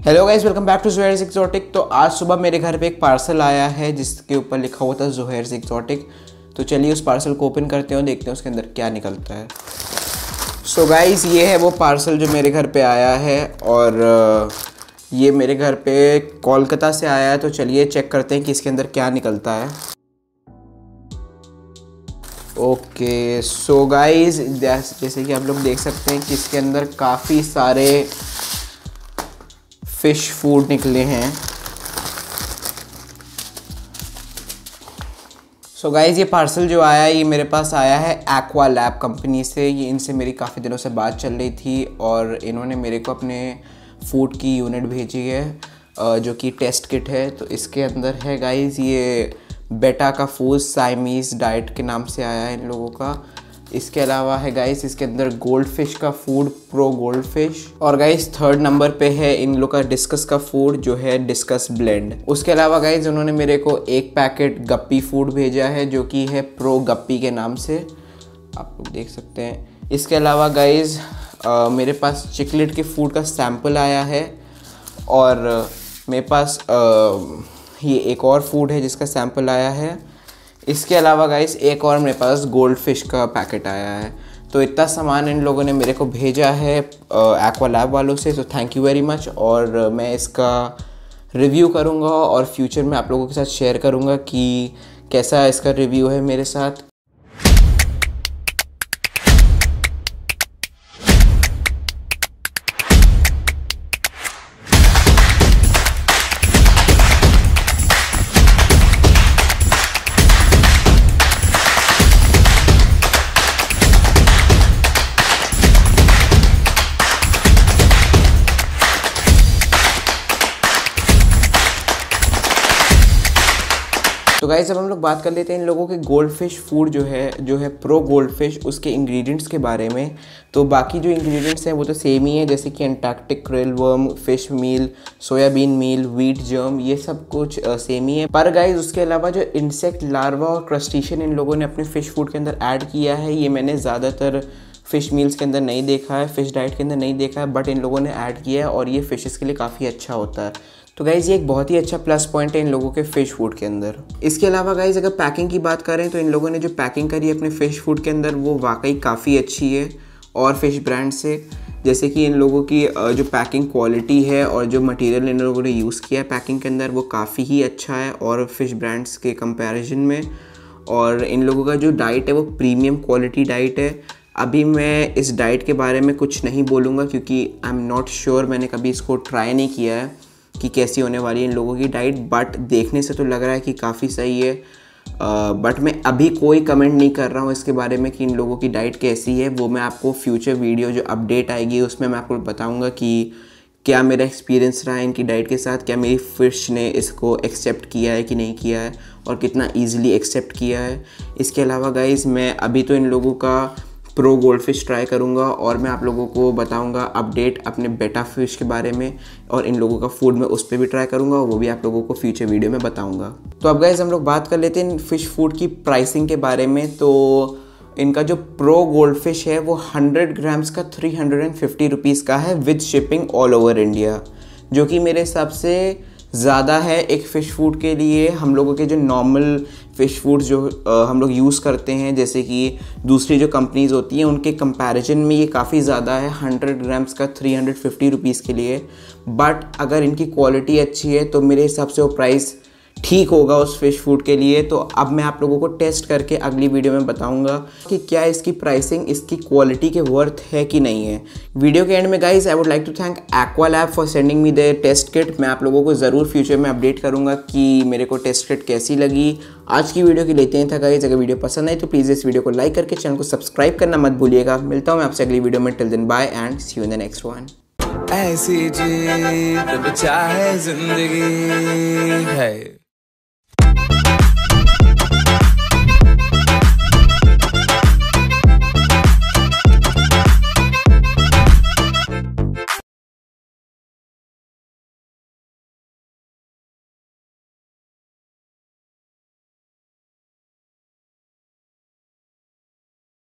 Hello guys, welcome back to Zohair's exotic. तो आज सुबह मेरे घर पे एक पार्सल आया है जिसके ऊपर लिखा हुआ था ज़ोहैर्स एक्सोटिक। तो चलिए उस पार्सल को ओपन करते हैं और देखते हैं उसके अंदर क्या निकलता है। सो गाइस, ये है वो पार्सल जो मेरे घर पे आया है और ये मेरे घर पे कोलकाता से आया है। तो चलिए चेक करते हैं कि इसके अंदर क्या निकलता है। ओके सो गाइस, जैसे कि आप लोग देख सकते हैं कि इसके अंदर काफ़ी सारे फिश फूड निकले हैं। सो गाइज़, ये पार्सल जो आया है ये मेरे पास आया है एक्वा लैब कंपनी से। ये इनसे मेरी काफ़ी दिनों से बात चल रही थी और इन्होंने मेरे को अपने फूड की यूनिट भेजी है जो कि टेस्ट किट है। तो इसके अंदर है गाइज़ ये बेटा का फूड साइमीज़ डाइट के नाम से आया है इन लोगों का। इसके अलावा है गाइस इसके अंदर गोल्ड फिश का फूड, प्रो गोल्ड फिश। और गाइस थर्ड नंबर पे है इन लोग का डिस्कस का फूड जो है डिस्कस ब्लेंड। उसके अलावा गाइस उन्होंने मेरे को एक पैकेट गप्पी फूड भेजा है जो कि है प्रो गप्पी के नाम से, आप लोग देख सकते हैं। इसके अलावा गाइस मेरे पास चिकलेट के फूड का सैंपल आया है और मेरे पास ये एक और फूड है जिसका सैंपल आया है। इसके अलावा गाइस एक और मेरे पास गोल्ड फिश का पैकेट आया है। तो इतना सामान इन लोगों ने मेरे को भेजा है एक्वा लैब वालों से। तो थैंक यू वेरी मच। और मैं इसका रिव्यू करूँगा और फ्यूचर में आप लोगों के साथ शेयर करूँगा कि कैसा इसका रिव्यू है मेरे साथ। तो गाइस अब हम लोग बात कर लेते हैं इन लोगों के गोल्ड फिश फूड जो है प्रो गोल्ड फिश, उसके इंग्रेडिएंट्स के बारे में। तो बाकी जो इंग्रेडिएंट्स हैं वो तो सेम ही है, जैसे कि Antarctic krill worm, fish meal, soybean meal, wheat germ, ये सब कुछ सेम ही है। पर गाइस उसके अलावा जो इंसेक्ट लार्वा और क्रस्टेशियन इन लोगों ने अपने फिश फूड के अंदर ऐड किया है, ये मैंने ज़्यादातर फ़िश मील्स के अंदर नहीं देखा है, फ़िश डाइट के अंदर नहीं देखा है, बट इन लोगों ने ऐड किया है और ये फ़िशेस के लिए काफ़ी अच्छा होता है। तो गाइज़ ये एक बहुत ही अच्छा प्लस पॉइंट है इन लोगों के फ़िश फूड के अंदर। इसके अलावा गाइज़ अगर पैकिंग की बात करें तो इन लोगों ने जो पैकिंग करी है अपने फ़िश फूड के अंदर वो वाकई काफ़ी अच्छी है और फिश ब्रांड से। जैसे कि इन लोगों की जो पैकिंग क्वालिटी है और जो मटेरियल इन लोगों ने यूज़ किया है पैकिंग के अंदर वो काफ़ी ही अच्छा है और फिश ब्रांड्स के कंपैरिजन में। और इन लोगों का जो डाइट है वो प्रीमियम क्वालिटी डाइट है। अभी मैं इस डाइट के बारे में कुछ नहीं बोलूँगा क्योंकि आई एम नॉट श्योर, मैंने कभी इसको ट्राई नहीं किया है कि कैसी होने वाली है इन लोगों की डाइट, बट देखने से तो लग रहा है कि काफ़ी सही है। बट मैं अभी कोई कमेंट नहीं कर रहा हूँ इसके बारे में कि इन लोगों की डाइट कैसी है। वो मैं आपको फ्यूचर वीडियो जो अपडेट आएगी उसमें मैं आपको बताऊँगा कि क्या मेरा एक्सपीरियंस रहा है इनकी डाइट के साथ, क्या मेरी फ़िश ने इसको एक्सेप्ट किया है कि नहीं किया है और कितना ईजिली एक्सेप्ट किया है। इसके अलावा गाइज़ मैं अभी तो इन लोगों का प्रो गोल्ड फिश ट्राई करूंगा और मैं आप लोगों को बताऊंगा अपडेट अपने बेटा फिश के बारे में और इन लोगों का फूड में उस पर भी ट्राई करूंगा, वो भी आप लोगों को फ्यूचर वीडियो में बताऊंगा। तो अब गाइस हम लोग बात कर लेते हैं फिश फूड की प्राइसिंग के बारे में। तो इनका जो प्रो गोल्ड फिश है वो 100 ग्राम्स का 350 रुपीज़ का है with shipping all over India, जो कि मेरे हिसाब से ज़्यादा है एक फ़िश फूड के लिए। हम लोगों के जो नॉर्मल फ़िश फूड जो हम लोग यूज़ करते हैं जैसे कि दूसरी जो कंपनीज़ होती हैं उनके कंपैरिजन में ये काफ़ी ज़्यादा है 100 ग्राम्स का 350 रुपीज़ के लिए। बट अगर इनकी क्वालिटी अच्छी है तो मेरे हिसाब से वो प्राइस ठीक होगा उस फिश फूड के लिए। तो अब मैं आप लोगों को टेस्ट करके अगली वीडियो में बताऊंगा कि क्या इसकी प्राइसिंग इसकी क्वालिटी के वर्थ है कि नहीं है। वीडियो के एंड में guys I would like to thank Aqua Lab for sending me the test kit. मैं आप लोगों को ज़रूर फ्यूचर में अपडेट करूंगा कि मेरे को टेस्ट किट कैसी लगी। आज की वीडियो के लिए इतना ही था गाइस। अगर वीडियो पसंद आई तो प्लीज़ इस वीडियो को लाइक करके चैनल को सब्सक्राइब करना मत भूलिएगा। मिलता हूँ मैं आपसे अगली वीडियो में। Till then bye and see you in the next one. ऐसी जीत चाहे जिंदगी है।